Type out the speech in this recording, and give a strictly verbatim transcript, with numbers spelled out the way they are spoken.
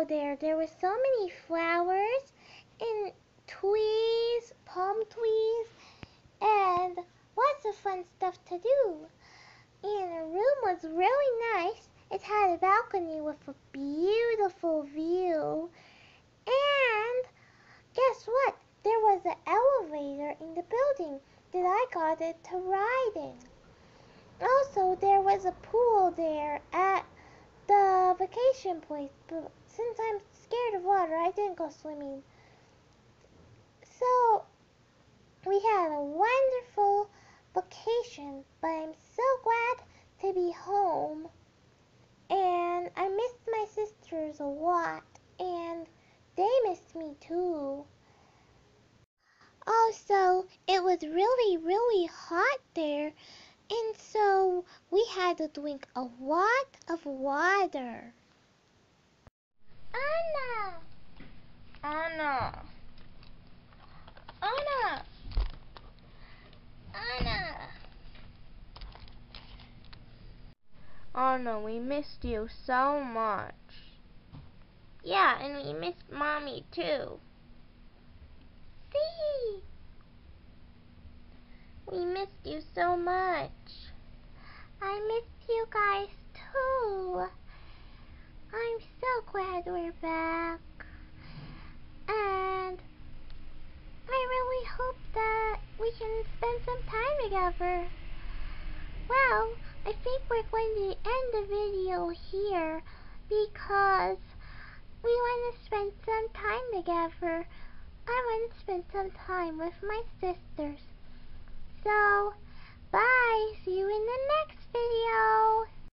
beautiful there. There were so many flowers and trees, palm trees, and lots of fun stuff to do. And the room was really nice. It had a balcony with a beautiful view. And guess what? There was an elevator in the building that I got it to ride in. Also, there was a pool there at the vacation place, but since I'm scared of water, I didn't go swimming. So, we had a wonderful vacation, but I'm so glad to be home. And I missed my sisters a lot, and they missed me too. Also, it was really, really hot there, and so we had to drink a lot of water. Anna! Anna! Anna! Anna! Anna, we missed you so much. Yeah, and we missed Mommy too. See? We missed you so much. I missed you guys too. I'm so glad we're back. And I really hope that we can spend some time together. Well, I think we're going to end the video here because we want to spend some time together. I want to spend some time with my sisters. So, bye. See you in the next video.